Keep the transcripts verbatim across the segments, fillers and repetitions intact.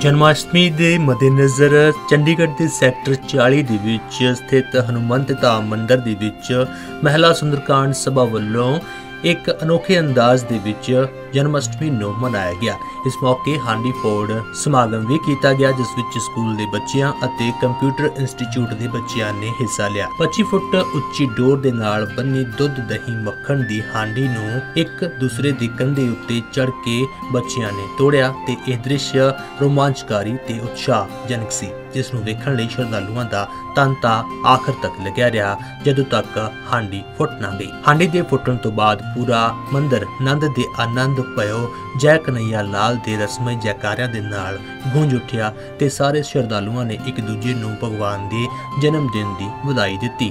जन्माष्टमी के मद्देनज़र चंडीगढ़ के सैक्टर चाली दे विच स्थित हनुमंत धाम मंदिर दे विच महिला सुंदरकांड सभा वालों एक अनोखे अंदाज दे विच जन्माष्टमी नूं मनाया गया। इस मौके हांडी फोड़ समागम भी किया गया, जिस विच स्कूल के बच्चियां अते कंप्यूटर इंस्टीट्यूट के बच्चियां ने हिस्सा लिया। पच्चीस फुट उच्ची डोर दे नाल बनी दुध दही मक्खन दी हांडी नूं एक दूसरे दी कंधे उत्ते चढ़ के बच्चियां ने तोड़िया ते इह दृश्य रोमांचकारी ते उत्साहजनक सी, जिस नूं वेखण लई श्रद्धालुआं दा तंता आखिर तक लग्या रहा, जदों तक हांडी फुट ना गई। हांडी दे फुटण तो बाद पूरा मंदिर नंद दे आनंद पयो जय कन्हैया लाल दे रस्मई जयकारियां दे नाल गूंज उठिया ते सारे श्रद्धालुआं ने एक दूजे नूं भगवान दे जन्मदिन दी बधाई दित्ती।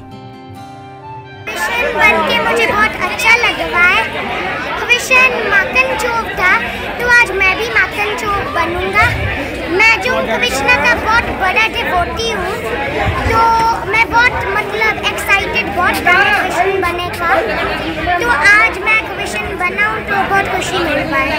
बन के मुझे बहुत अच्छा लग रहा है। क्वेश्चन माखन चोप था, तो आज मैं भी माखन चोप बनूंगा। मैं जो कृष्णा का बहुत बड़ा डिवोटी हूँ, तो मैं बहुत मतलब एक्साइटेड बहुत बड़ा क्वेश्चन बने का। तो आज मैं क्वेश्चन बनाऊँ तो बहुत खुशी मिल पाए।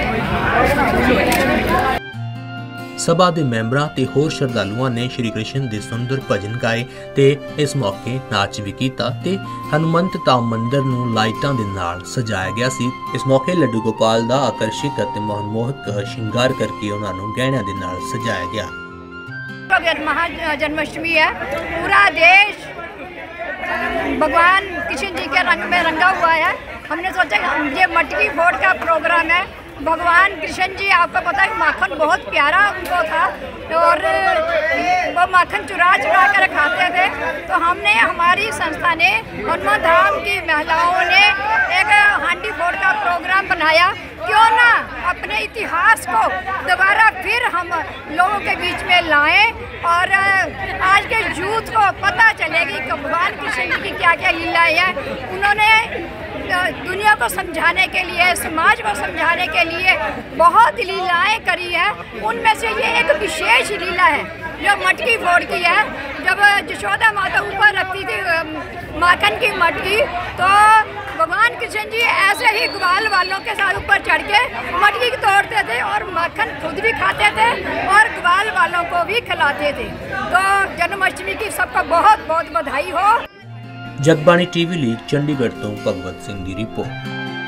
सभा के मैंबरां ते होर श्रद्धालुआं ने श्री कृष्ण दे सुंदर भजन गाए ते इस मौके नाच भी कीता ते हनुमंत धाम मंदिर नूं लाइटां दे नाल सजाया गया सी। इस मौके लड्डू गोपाल दा आकर्षक अते मनमोहक श्रृंगार करके उन्हां नूं गहणियां दे नाल सजाया गया। महा जन्माष्टमी है, पूरा देश भगवान कृष्ण जी के रंग में रंगा हुआ है। हमने सोचा ये मटकी फोड़ का प्रोग्राम है। भगवान कृष्ण जी, आपको पता है माखन बहुत प्यारा उनको था और वो माखन चुरा चुरा कर खाते थे। तो हमने हमारी संस्था ने हनुमान धाम की महिलाओं ने एक हांडी फोड़ का प्रोग्राम बनाया। क्यों ना अपने इतिहास को दोबारा फिर हम लोगों के बीच में लाएं और आज के यूथ को पता चलेगी कि भगवान कृष्ण जी की क्या क्या लीलाएं हैं। उन्होंने दुनिया को समझाने के लिए, समाज को समझाने के लिए बहुत लीलाएं करी है। उनमें से ये एक विशेष लीला है जो मटकी फोड़ की है। जब यशोदा माता ऊपर रखती थी माखन की मटकी, तो भगवान कृष्ण जी ऐसे ही ग्वाल वालों के साथ ऊपर चढ़ के मटकी तोड़ते थे और माखन खुद भी खाते थे और ग्वाल वालों को भी खिलाते थे। तो जन्माष्टमी की सबको बहुत बहुत बधाई हो। जगबाणी टीवी ਲਈ चंडीगढ़ तो भगवत सिंह की रिपोर्ट।